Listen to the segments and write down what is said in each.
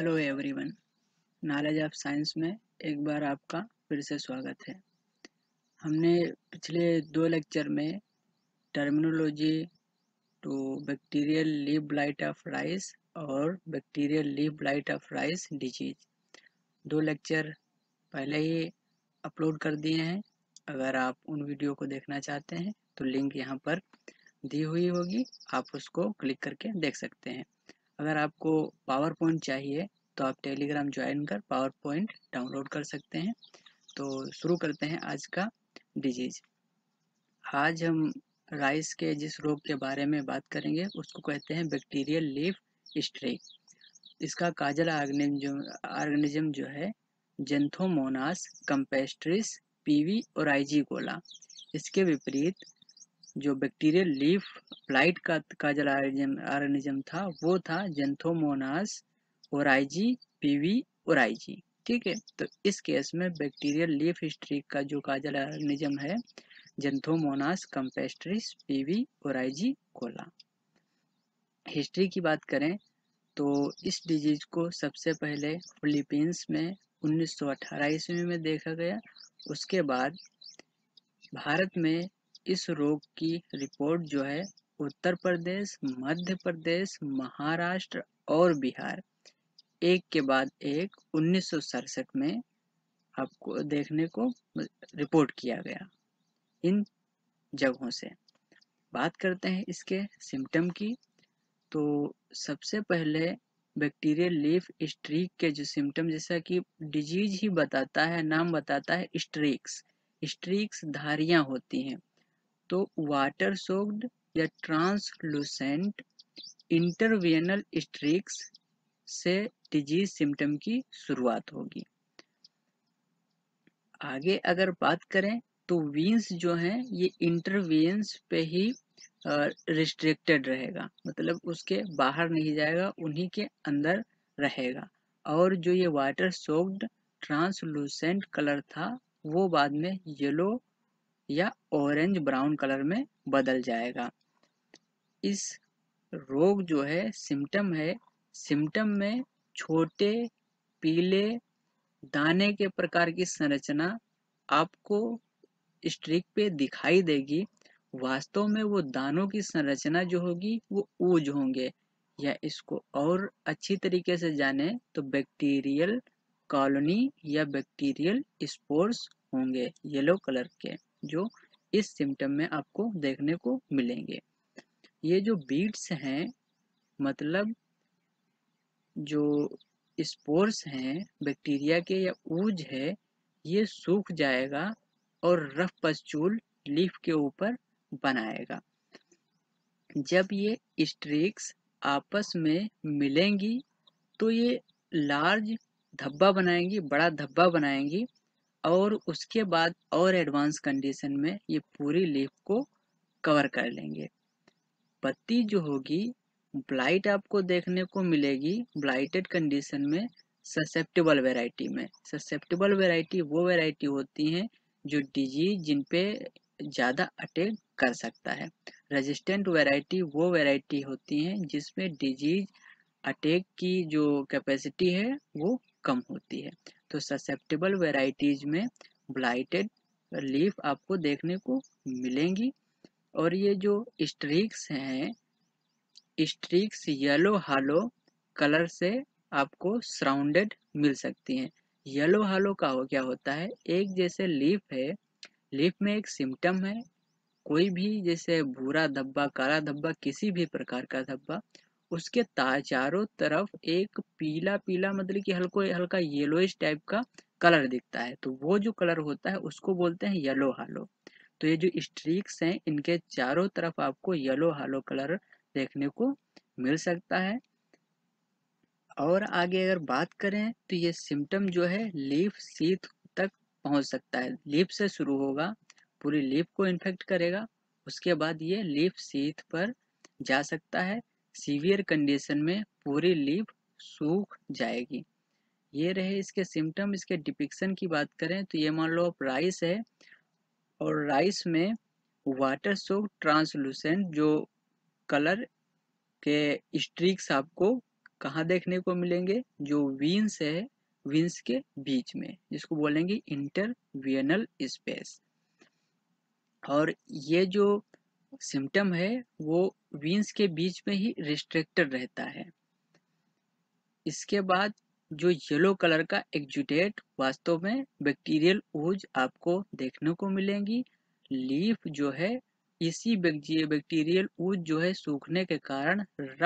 Hello everyone. Knowledge of science में एक बार आपका फिर से स्वागत है। हमने पिछले 2 लेक्चर में terminology to bacterial leaf blight of rice और bacterial leaf blight of rice disease 2 lecture पहले ही अपलोड कर दिए हैं। अगर आप उन वीडियो को देखना चाहते हैं तो लिंक यहाँ पर दी हुई होगी, आप उसको क्लिक करके देख सकते हैं। अगर आपको पावर पॉइंट चाहिए तो आप टेलीग्राम ज्वाइन कर पावर पॉइंट डाउनलोड कर सकते हैं। तो शुरू करते हैं आज का डिजीज। आज हम राइस के जिस रोग के बारे में बात करेंगे उसको कहते हैं बैक्टीरियल लीफ स्ट्रेक। इसका काजल ऑर्गेनिज्म जो है जेंथोमोनास कैम्पेस्ट्रिस पीवी और आइजीकोला। इसके विपरीत जो बैक्टीरियल लीफ ब्लाइट का काजल ऑर्गेनिज्म था वो था जेंथोमोनास ओराइजी पीवी ओराइजी। ठीक है, तो इस केस में बैक्टीरियल लीफ स्ट्रीक का जो काजल ऑर्गेनिज्म है जेंथोमोनास कैम्पेस्ट्रिस पीवी ओराइजी कोला। हिस्ट्री की बात करें तो इस डिजीज को सबसे पहले फिलीपींस में 1918 ईस्वी में देखा गया। उसके बाद भारत में इस रोग की रिपोर्ट जो है उत्तर प्रदेश, मध्य प्रदेश, महाराष्ट्र और बिहार एक के बाद एक 1967 में आपको देखने को रिपोर्ट किया गया। इन जगहों से बात करते हैं इसके सिम्टम की। तो सबसे पहले बैक्टीरियल लीफ स्ट्रीक के जो सिम्टम, जैसा कि डिजीज ही बताता है, नाम बताता है स्ट्रीक्स। स्ट्रीक्स धारियां होती हैं। तो वाटर सोक्ड या ट्रांसलूसेंट इंटरवेनल स्ट्रीक्स से डिजीज सिम्टम की शुरुआत होगी। आगे अगर बात करें तो वीन्स जो हैं ये इंटरवेन्स पे ही रिस्ट्रिक्टेड रहेगा, मतलब उसके बाहर नहीं जाएगा, उन्हीं के अंदर रहेगा। और जो ये वाटर सोक्ड ट्रांसलूसेंट कलर था वो बाद में येलो या ऑरेंज ब्राउन कलर में बदल जाएगा। इस रोग जो है सिम्टम में छोटे पीले दाने के प्रकार की संरचना आपको स्ट्रिक पे दिखाई देगी। वास्तव में वो दानों की संरचना जो होगी वो ऊज होंगे, या इसको और अच्छी तरीके से जाने तो बैक्टीरियल कॉलोनी या बैक्टीरियल स्पोर्स होंगे येलो कलर के, जो इस सिम्टम में आपको देखने को मिलेंगे। ये जो बीड्स हैं, मतलब जो स्पोर्स हैं बैक्टीरिया के या ऊज है, ये सूख जाएगा और रफ पस्चूल लीफ के ऊपर बनाएगा। जब ये स्ट्रिक्स आपस में मिलेंगी तो ये लार्ज धब्बा बनाएंगी, बड़ा धब्बा बनाएंगी, और उसके बाद और एडवांस कंडीशन में ये पूरी लीफ को कवर कर लेंगे। पत्ती जो होगी ब्लाइट आपको देखने को मिलेगी ब्लाइटेड कंडीशन में ससेप्टेबल वैरायटी में। ससेप्टेबल वैरायटी वो वैरायटी होती हैं जो डिजीज जिन पे ज़्यादा अटैक कर सकता है। रेजिस्टेंट वैरायटी वो वैरायटी होती हैं जिसमें डिजीज अटैक की जो कैपेसिटी है वो कम होती है। तो ससेप्टेबल वैरायटीज में ब्लाइटेड लीफ आपको देखने को मिलेंगी। और ये जो स्ट्रीक्स हैं, स्ट्रीक्स येलो हालो कलर से आपको सराउंडेड मिल सकती हैं। येलो हालो का क्या होता है, एक जैसे लीफ है, लीफ में एक सिम्टम है, कोई भी जैसे भूरा धब्बा, काला धब्बा, किसी भी प्रकार का धब्बा, उसके चारों तरफ एक पीला पीला, मतलब कि हल्को हल्का येलोइश टाइप का कलर दिखता है, तो वो जो कलर होता है उसको बोलते हैं येलो हालो। तो ये जो स्ट्रीक्स हैं इनके चारों तरफ आपको येलो हालो कलर देखने को मिल सकता है। और आगे अगर बात करें तो ये सिम्टम जो है लीफ सीथ तक पहुंच सकता है। लीफ से शुरू होगा, पूरी लीफ को इन्फेक्ट करेगा, उसके बाद ये लीफ सीथ पर जा सकता है। सीवियर कंडीशन में पूरी लीफ सूख जाएगी। ये रहे इसके सिम्टम। इसके डिपिक्शन की बात करें तो ये मान लो आप राइस है, और राइस में वाटर सोक ट्रांसलूसेंट जो कलर के स्ट्रीक्स आपको कहाँ देखने को मिलेंगे? जो वीन्स है, वीन्स के बीच में, जिसको बोलेंगे इंटरवियनल स्पेस। और ये जो सिम्टम है वो वीन्स के बीच में ही रिस्ट्रिक्टेड रहता है। इसके बाद जो येलो कलर का एक्जुडेट वास्तव में बैक्टीरियल ooze आपको देखने को मिलेंगी। लीफ जो है, इसी बैक्टीरियल ooze जो है सूखने के कारण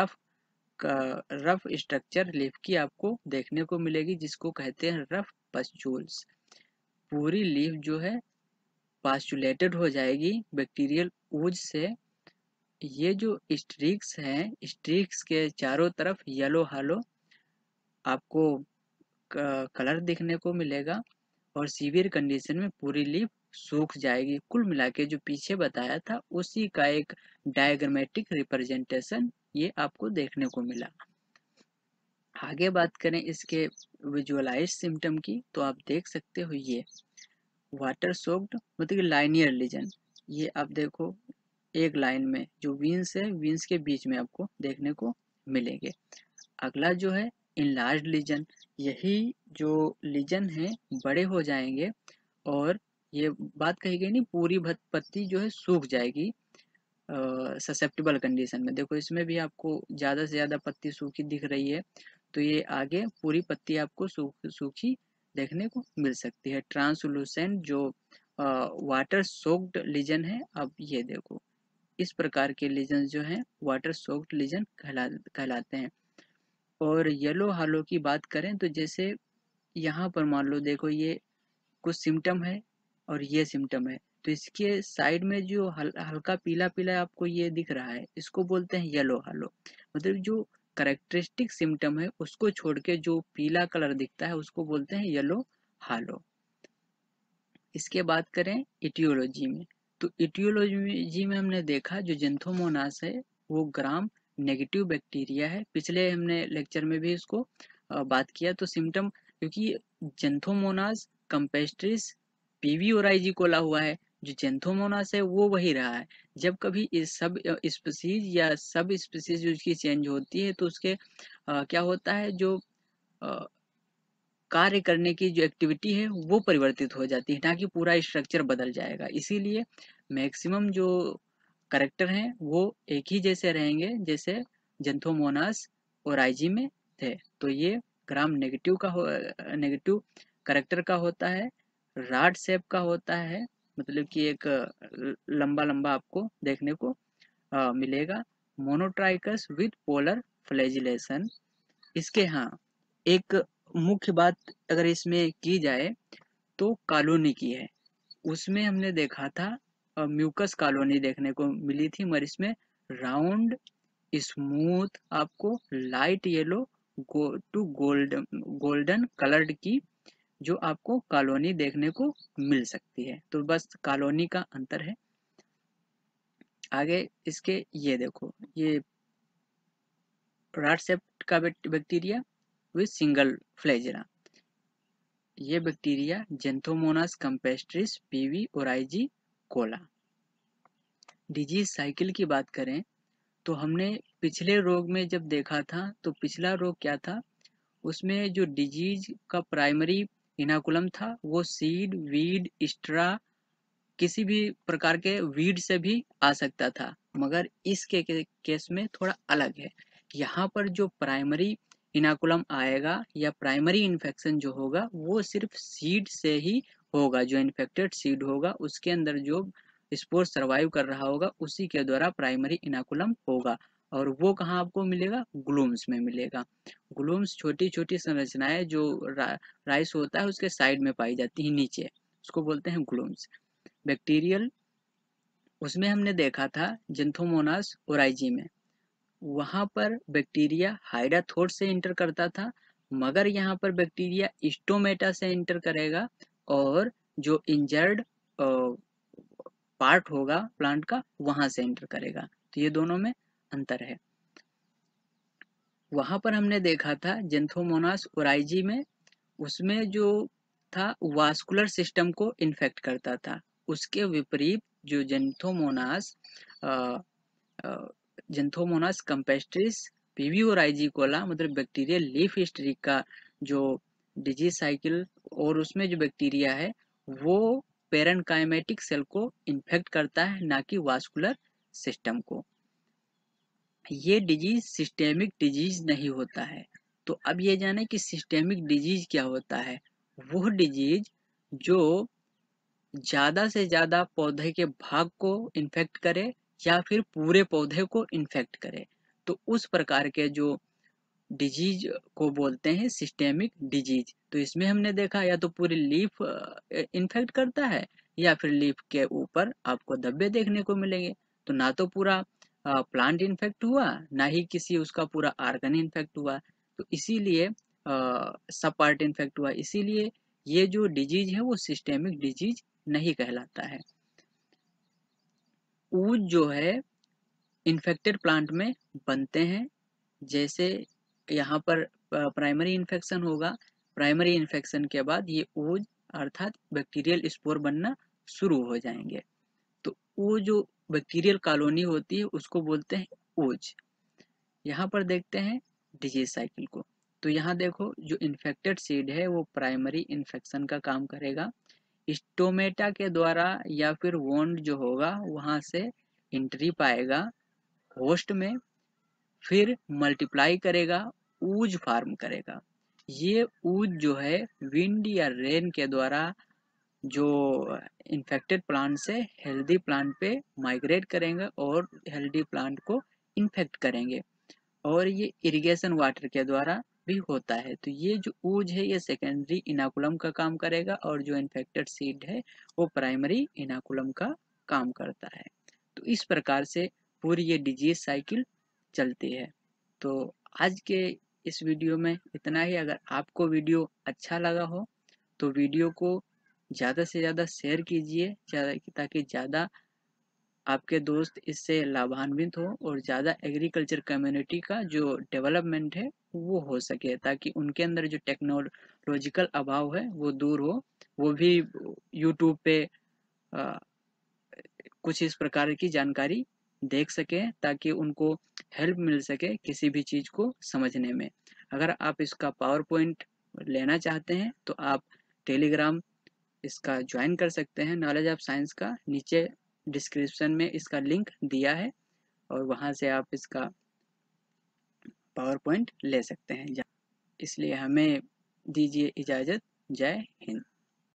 रफ स्ट्रक्चर लीफ की आपको देखने को मिलेगी, जिसको कहते हैं रफ पस्चूल्स। पूरी लीफ जो है पास्चुलेटेड हो जाएगी बैक्टीरियल ooze से। ये जो स्ट्रिक्स हैं, स्ट्रिक्स के चारों तरफ येलो हालो आपको कलर देखने को मिलेगा, और सीवियर कंडीशन में पूरी लीफ सूख जाएगी। कुल मिला के जो पीछे बताया था उसी का एक डायग्रामेटिक रिप्रेजेंटेशन ये आपको देखने को मिला। आगे बात करें इसके विजुअलाइज सिम्टम की, तो आप देख सकते हो ये वाटर सोक्ड मतलब लाइनियर लीजन, ये आप देखो एक लाइन में जो वीन्स है, वीन्स के बीच में आपको देखने को मिलेंगे। अगला जो है इनलार्ज लीजन, यही जो लीजन है बड़े हो जाएंगे, और ये बात कही गई नहीं, पूरी पत्ती जो है सूख जाएगी ससेप्टेबल कंडीशन में। देखो इसमें भी आपको ज़्यादा से ज़्यादा पत्ती सूखी दिख रही है, तो ये आगे पूरी पत्ती आपको सूखी देखने को मिल सकती है। ट्रांसलूसेंट जो वाटर सोक्ड लीजन है, अब ये देखो इस प्रकार के लीजन जो हैं वाटर सोक्ड लीजन कहलाते हैं। और येलो हालो की बात करें तो जैसे यहाँ पर मान लो देखो ये कुछ सिम्टम है और ये सिम्टम है, तो इसके साइड में जो हल्का पीला पीला आपको ये दिख रहा है, इसको बोलते हैं येलो हालो। मतलब जो करेक्टरिस्टिक सिम्टम है उसको छोड़ के जो पीला कलर दिखता है उसको बोलते हैं येलो हालो। इसके बात करें इटियोलॉजी में, तो इटियोलॉजी में हमने देखा जो जेंथोमोनास है वो ग्राम नेगेटिव बैक्टीरिया है। पिछले हमने लेक्चर में भी इसको बात किया। तो सिम्टम, क्योंकि जेंथोमोनास कंपेस्ट्रिस पीवी ओराइजी कोला हुआ है, जो जेंथोमोनास है वो वही रहा है। जब कभी इस सब स्पीसीज या सब स्पीसीज जो उसकी चेंज होती है तो उसके क्या होता है, जो कार्य करने की जो एक्टिविटी है वो परिवर्तित हो जाती है, ना कि पूरा स्ट्रक्चर बदल जाएगा। इसीलिए मैक्सिमम जो करेक्टर हैं वो एक ही जैसे रहेंगे जैसे जेंथोमोनास और आईजी में थे। तो ये ग्राम नेगेटिव करेक्टर का होता है, राड शेप का होता है, मतलब कि एक लंबा लंबा आपको देखने को मिलेगा। Monotrichous with polar flagellation. इसके हाँ एक मुख्य बात अगर इसमें की जाए तो कॉलोनी की है। उसमें हमने देखा था म्यूकस कॉलोनी देखने को मिली थी, मगर इसमें राउंड स्मूथ आपको light yellow to golden coloured की जो आपको कॉलोनी देखने को मिल सकती है। तो बस कॉलोनी का अंतर है। आगे इसके ये देखो, ये रॉड शेप्ड का बैक्टीरिया विद सिंगल फ्लैजेला, ये bacteria xanthomonas campestris PV oryzae Cola. Disease cycle की बात करें तो हमने पिछले रोग में जब देखा था तो पिछला रोग क्या था, उसमें जो डिजीज का प्राइमरी इनाकुलम था वो सीड, वीड, स्ट्रा, किसी भी प्रकार के वीड से भी आ सकता था। मगर इसके केस में थोड़ा अलग है। यहाँ पर जो प्राइमरी इनाकुलम आएगा या प्राइमरी इन्फेक्शन जो होगा वो सिर्फ सीड से ही होगा। जो इन्फेक्टेड सीड होगा उसके अंदर जो स्पोर सर्वाइव कर रहा होगा उसी के द्वारा प्राइमरी इनाकुलम होगा। और वो कहाँ आपको मिलेगा? ग्लूम्स में मिलेगा। ग्लूम्स छोटी छोटी संरचनाएं जो राइस होता है उसके साइड में पाई जाती है नीचे, उसको बोलते हैं ग्लूम्स। बैक्टीरियल, उसमें हमने देखा था जेंथोमोनास ओराइजी में, वहां पर बैक्टीरिया हाइडाथोर से इंटर करता था, मगर यहाँ पर बैक्टीरिया स्टोमेटा से इंटर करेगा, और जो इंजर्ड पार्ट होगा प्लांट का वहां से इंटर करेगा। तो ये दोनों में अंतर है। वहां पर हमने देखा था जेंथोमोनास ओराइजी में, उसमें जो था वास्कुलर सिस्टम को इन्फेक्ट करता था। उसके विपरीत जो Xanthomonas campestris pv oryzicola मतलब बैक्टीरियल लीफ हिस्ट्री का जो डिजीज साइकिल और उसमें जो बैक्टीरिया है वो पेरेनकाइमेटिक सेल को इन्फेक्ट करता है, ना कि वास्कुलर सिस्टम को। ये डिजीज सिस्टेमिक डिजीज नहीं होता है। तो अब ये जाने कि सिस्टेमिक डिजीज क्या होता है। वो डिजीज जो ज्यादा से ज्यादा पौधे के भाग को इन्फेक्ट करे या फिर पूरे पौधे को इन्फेक्ट करे, तो उस प्रकार के जो डिजीज को बोलते हैं सिस्टेमिक डिजीज। तो इसमें हमने देखा या तो पूरी लीफ इन्फेक्ट करता है या फिर लीफ के ऊपर आपको धब्बे देखने को मिलेंगे। तो ना तो पूरा प्लांट इन्फेक्ट हुआ, ना ही किसी उसका पूरा आर्गन इन्फेक्ट हुआ। तो इसीलिए सब पार्ट इन्फेक्ट हुआ, इसीलिए ये जो डिजीज है वो सिस्टेमिक डिजीज नहीं कहलाता है। ऊज जो है इन्फेक्टेड प्लांट में बनते हैं। जैसे यहाँ पर प्राइमरी इन्फेक्शन होगा, प्राइमरी इन्फेक्शन के बाद ये ऊज अर्थात बैक्टीरियल स्पोर बनना शुरू हो जाएंगे। तो वो जो बैक्टीरियल कॉलोनी होती है उसको बोलते हैं ऊज। यहाँ पर देखते हैं डिजीज साइकिल को। तो यहाँ देखो जो इन्फेक्टेड सीड है वो प्राइमरी इन्फेक्शन का काम करेगा, स्टोमेटा के द्वारा या फिर वोंड जो होगा वहां से एंट्री पाएगा होस्ट में, फिर मल्टीप्लाई करेगा, ऊज फार्म करेगा। ये ऊज जो है विंड या रेन के द्वारा जो इन्फेक्टेड प्लांट से हेल्दी प्लांट पे माइग्रेट करेंगे और हेल्दी प्लांट को इन्फेक्ट करेंगे। और ये इरिगेशन वाटर के द्वारा भी होता है। तो ये जो ऊज है ये सेकेंडरी इनाकुलम का काम करेगा और जो इन्फेक्टेड सीड है वो प्राइमरी इनाकुलम का काम करता है। तो इस प्रकार से पूरी ये डिजीज साइकिल चलती है। तो आज के इस वीडियो में इतना ही। अगर आपको वीडियो अच्छा लगा हो तो वीडियो को ज़्यादा से ज़्यादा शेयर कीजिए, ताकि ज़्यादा आपके दोस्त इससे लाभान्वित हो और ज़्यादा एग्रीकल्चर कम्युनिटी का जो डेवलपमेंट है वो हो सके, ताकि उनके अंदर जो टेक्नोलॉजिकल अभाव है वो दूर हो। वो भी यूट्यूब पे अ, कुछ इस प्रकार की जानकारी देख सकें, ताकि उनको हेल्प मिल सके किसी भी चीज़ को समझने में। अगर आप इसका पावर पॉइंट लेना चाहते हैं तो आप टेलीग्राम इसका ज्वाइन कर सकते हैं, नॉलेज ऑफ साइंस का। नीचे डिस्क्रिप्शन में इसका लिंक दिया है और वहां से आप इसका पावर पॉइंट ले सकते हैं। इसलिए हमें दीजिए इजाज़त। जय हिंद।